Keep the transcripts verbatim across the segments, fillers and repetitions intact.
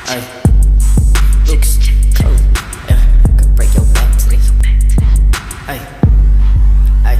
Ay, Lucas, Cole, yeah, could break your back to this. Ay, ay, ay.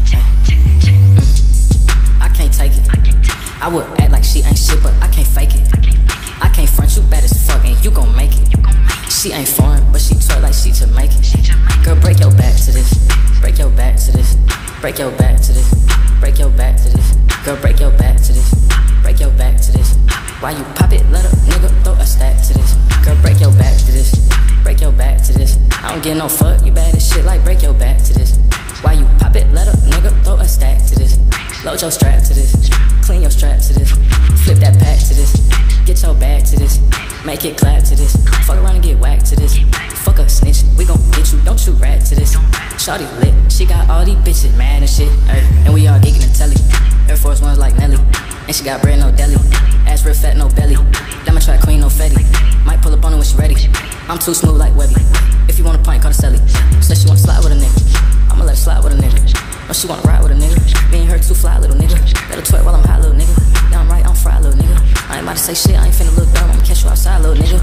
Mm. I can't take it. I would act like she ain't shit, but I can't fake it. I can't front, you bad as fuck, and you gon' make it. She ain't foreign, but she twerk like she Jamaican. Girl, break your back to this. Break your back to this. Break your back to this. Break your back to this. Girl, break your back to this. Break your back to this. Why you pop it, let a nigga throw a stack to this. Girl, break your back to this. Break your back to this. I don't get no fuck, you bad as shit, like break your back to this. Why you pop it, let a nigga throw a stack to this. Load your strap to this. Clean your strap to this. Flip that pack to this. Get your bag to this. Make it clap to this. Fuck around and get whacked to this. Fuck a snitch, we gon' get you, don't you rat to this. Shawty lit, she got all these bitches mad and shit. Ay, and we all geeking and telly. Air Force Ones like Nelly. And she got bread, no deli. Ass real fat, no belly. Diamond track queen, no fetty. Might pull up on her when she ready. I'm too smooth like Webby. If you want a pint, call the celly. Said she wanna slide with a nigga. I'ma let her slide with a nigga. Or she wanna ride with a nigga. Me and her too fly, little nigga. Let her twerk while I'm hot, little nigga. Yeah, I'm right, I'm fried, little nigga. I ain't about to say shit, I ain't finna look dumb. I'ma catch you outside, little nigga.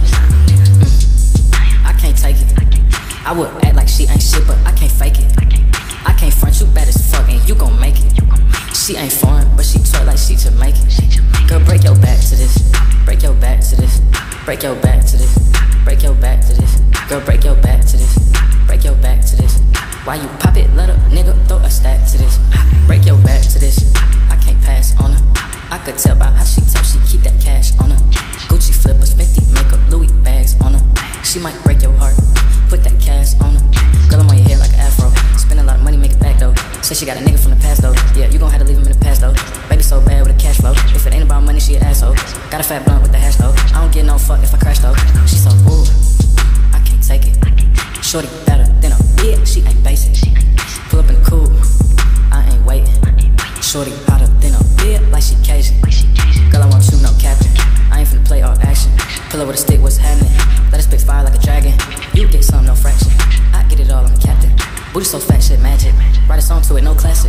Mm. I can't take it. I would act like she ain't shit, but I can't fake it. I can't front, you bad as fuck, and you gon' make it. She ain't foreign, but she twerk like she Jamaican. Girl, break your back to this. Break your back to this. Break your back to this. Break your back to this. Girl, break your back to this. Break your back to this. Why you pop it, let a nigga throw a stack to this. Break your back to this. I can't pass on her. I could tell by how she talk, she keep that cash on her. Gucci flippers, fifty makeup, Louis bags on her. She might break your heart, put that cash on her. Girl, I'm on your head like an afro. Spend a lot of money, make it back though. Say she got a nigga from the past though. Yeah, you gon' have to leave him in the past though. Baby so bad with a cash flow. If it ain't about money, she an asshole. Got a fat blunt with the hash though. I don't get no fuck if I crash though. She so ooh, I can't take it. Shorty better than a bitch, she ain't basic. Pull up in the coupe, I ain't waiting. Shorty hotter than a bitch, like she Cajun. Girl, I want you, no capping. I ain't finna play all action. Pull up with a stick, what's happening? Let it spit fire like a dragon. You get some, no fraction. I get it all, I'm the captain. Booty so fat, shit magic. Write a song to it, no classic.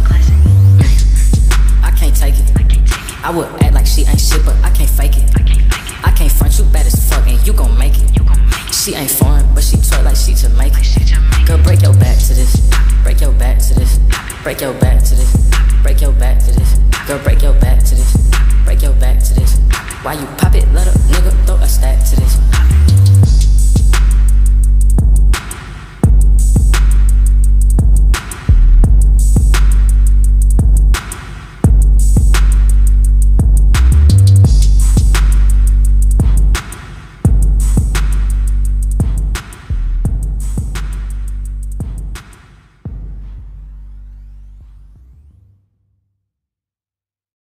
Mm. I can't take it. I would act like she ain't shit, but I can't fake it. I can't front, you bad as fuck, and you gon' make it. She ain't foreign, but she twerk like she Jamaican. Girl, break your back to this. Break your back to this. Break your back to this. Break your back to this. Girl, break your back to this.